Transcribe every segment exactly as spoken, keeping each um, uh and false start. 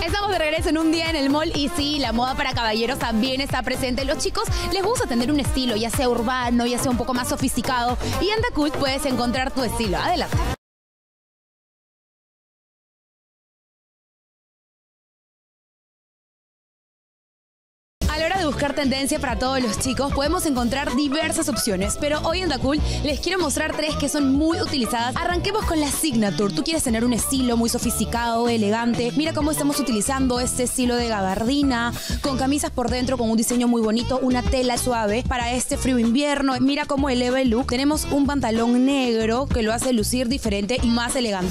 Estamos de regreso en un día en el mall y sí, la moda para caballeros también está presente. Los chicos les gusta tener un estilo, ya sea urbano, ya sea un poco más sofisticado. Y en Dacult puedes encontrar tu estilo. Adelante. A la hora de buscar tendencia para todos los chicos, podemos encontrar diversas opciones, pero hoy en Dacult les quiero mostrar tres que son muy utilizadas. Arranquemos con la Signature. Tú quieres tener un estilo muy sofisticado, elegante. Mira cómo estamos utilizando este estilo de gabardina, con camisas por dentro, con un diseño muy bonito, una tela suave para este frío invierno. Mira cómo eleva el look. Tenemos un pantalón negro que lo hace lucir diferente y más elegante.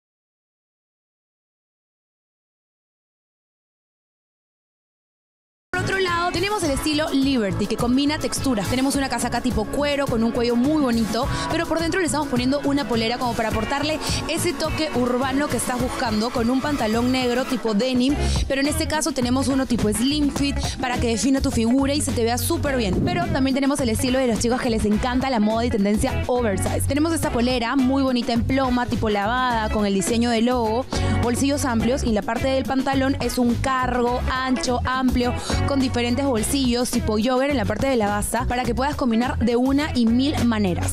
Por otro lado, tenemos el estilo Liberty, que combina texturas. Tenemos una casaca tipo cuero con un cuello muy bonito, pero por dentro le estamos poniendo una polera como para aportarle ese toque urbano que estás buscando, con un pantalón negro tipo denim, pero en este caso tenemos uno tipo slim fit para que defina tu figura y se te vea súper bien. Pero también tenemos el estilo de los chicos que les encanta la moda y tendencia oversize. Tenemos esta polera muy bonita en ploma, tipo lavada, con el diseño del logo, bolsillos amplios, y la parte del pantalón es un cargo ancho, amplio, con diferentes bolsillos tipo jogger en la parte de la base para que puedas combinar de una y mil maneras.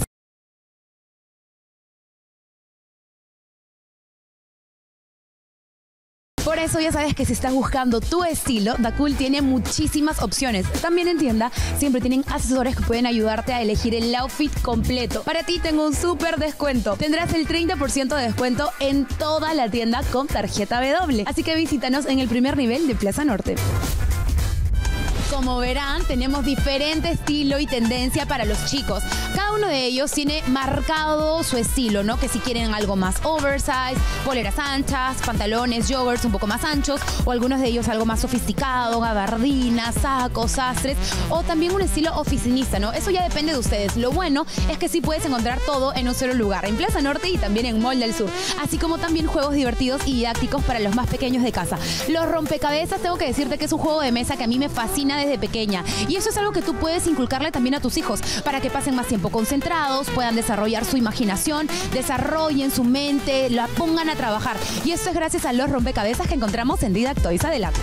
Por eso ya sabes que si estás buscando tu estilo, Dacult tiene muchísimas opciones. También en tienda siempre tienen asesores que pueden ayudarte a elegir el outfit completo. Para ti tengo un súper descuento. Tendrás el treinta por ciento de descuento en toda la tienda con tarjeta W. Así que visítanos en el primer nivel de Plaza Norte. Como verán, tenemos diferente estilo y tendencia para los chicos. Cada uno de ellos tiene marcado su estilo, ¿no? Que si quieren algo más oversize, poleras anchas, pantalones, joggers un poco más anchos, o algunos de ellos algo más sofisticado, gabardinas, sacos, sastres, o también un estilo oficinista, ¿no? Eso ya depende de ustedes. Lo bueno es que sí puedes encontrar todo en un solo lugar, en Plaza Norte y también en Mall del Sur, así como también juegos divertidos y didácticos para los más pequeños de casa. Los rompecabezas, tengo que decirte que es un juego de mesa que a mí me fascina desde pequeña, y eso es algo que tú puedes inculcarle también a tus hijos para que pasen más tiempo concentrados, puedan desarrollar su imaginación, desarrollen su mente, la pongan a trabajar, y esto es gracias a los rompecabezas que encontramos en Didac Toys. Adelante.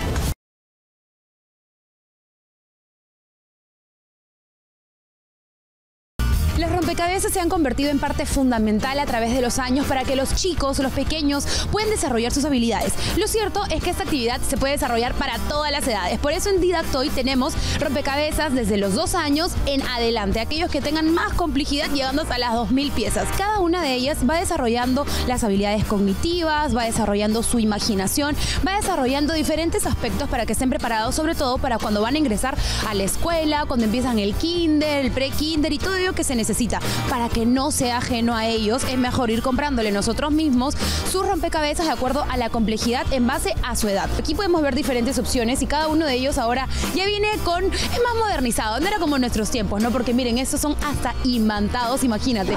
Los rompecabezas se han convertido en parte fundamental a través de los años para que los chicos, los pequeños, puedan desarrollar sus habilidades. Lo cierto es que esta actividad se puede desarrollar para todas las edades. Por eso en Didac Toy tenemos rompecabezas desde los dos años en adelante, aquellos que tengan más complejidad llegando hasta las dos mil piezas. Cada una de ellas va desarrollando las habilidades cognitivas, va desarrollando su imaginación, va desarrollando diferentes aspectos para que estén preparados, sobre todo para cuando van a ingresar a la escuela, cuando empiezan el kinder, el pre-kinder y todo ello que se necesita. Para que no sea ajeno a ellos, es mejor ir comprándole nosotros mismos sus rompecabezas de acuerdo a la complejidad en base a su edad. Aquí podemos ver diferentes opciones y cada uno de ellos ahora ya viene con, es más modernizado, no era como en nuestros tiempos, ¿no? Porque miren, estos son hasta imantados, imagínate.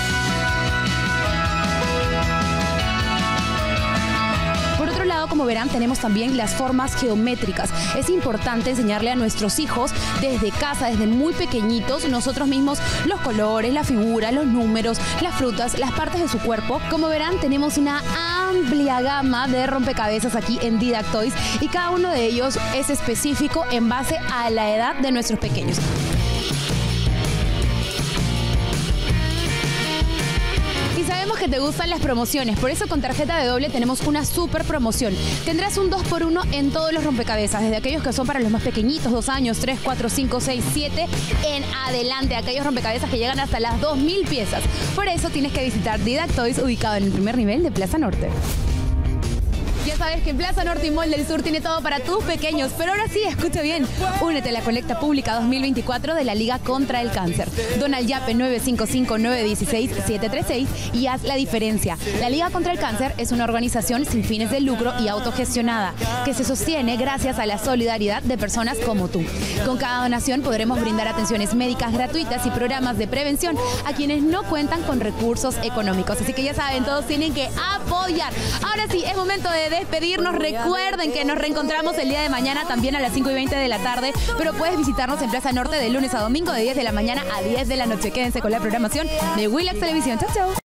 Por otro lado, como verán, tenemos también las formas geométricas. Es importante enseñarle a nuestros hijos desde casa, desde muy pequeñitos, nosotros mismos, los colores, la figura, los números, las frutas, las partes de su cuerpo. Como verán, tenemos una amplia gama de rompecabezas aquí en Didac Toys y cada uno de ellos es específico en base a la edad de nuestros pequeños. Y sabemos que te gustan las promociones, por eso con tarjeta W tenemos una super promoción. Tendrás un dos por uno en todos los rompecabezas, desde aquellos que son para los más pequeñitos, dos años, tres, cuatro, cinco, seis, siete, en adelante, aquellos rompecabezas que llegan hasta las dos mil piezas. Por eso tienes que visitar Didac Toys, ubicado en el primer nivel de Plaza Norte. Ya sabes que en Plaza Norte y Mall del Sur tiene todo para tus pequeños, pero ahora sí, escucha bien, únete a la colecta pública dos mil veinticuatro de la Liga contra el Cáncer. Dona al Yape nueve cinco cinco, nueve uno seis, siete tres seis y haz la diferencia. La Liga contra el Cáncer es una organización sin fines de lucro y autogestionada que se sostiene gracias a la solidaridad de personas como tú. Con cada donación podremos brindar atenciones médicas gratuitas y programas de prevención a quienes no cuentan con recursos económicos. Así que ya saben, todos tienen que apoyar. Ahora sí, es momento de despedirnos. Recuerden que nos reencontramos el día de mañana también a las cinco y veinte de la tarde, pero puedes visitarnos en Plaza Norte de lunes a domingo de diez de la mañana a diez de la noche. Quédense con la programación de Willax Televisión. Chau, chau.